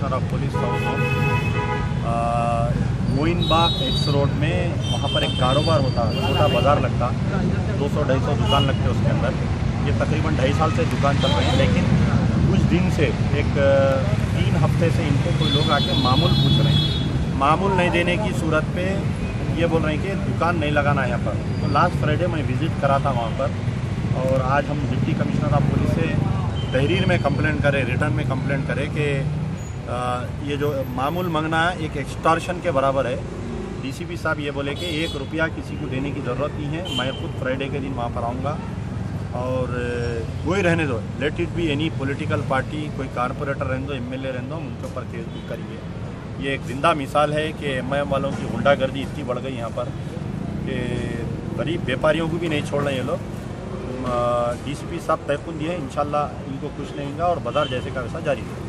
Commissioner of police Moinbagh X road में वहाँ पर एक कारोबार होता है, छोटा बाज़ार लगता, 200-250 दुकान लगते उसके अंदर। ये तकरीबन 2.5 साल से दुकान चल रही है, लेकिन कुछ दिन से एक 3 हफ्ते से इनको कोई लोग आके मामूल पूछ रहे हैं। मामूल नहीं देने की सूरत पे ये बोल रहे हैं कि दुकान नहीं लगाना है यहाँ पर। तो लास्ट फ्राइडे मैं विज़िट करा था वहाँ पर, और आज हम डिप्टी कमिश्नर ऑफ पुलिस से तहरीर में कंप्लेंट करें, रिटर्न में कंप्लेंट करें कि ये जो मामूल मांगना एक एक्सटॉर्शन के बराबर है। डीसीपी साहब ये बोले कि 1 रुपया किसी को देने की ज़रूरत नहीं है, मैं खुद फ्राइडे के दिन वहाँ पर आऊँगा और कोई रहने दो, let it be any political party, कोई कारपोरेटर रहने दो, एमएलए रहने दो, उनके ऊपर केस भी करिए। ये एक जिंदा मिसाल है कि एमआईएम वालों की गुंडागर्दी इतनी बढ़ गई यहाँ पर कि गरीब व्यापारियों को भी नहीं छोड़ रहे ये लोग। डीसीपी साहब तयक़ुन दिए, इंशाल्लाह इनको कुछ नहीं होगा और बाजार जैसे का वैसा जारी रहेगा।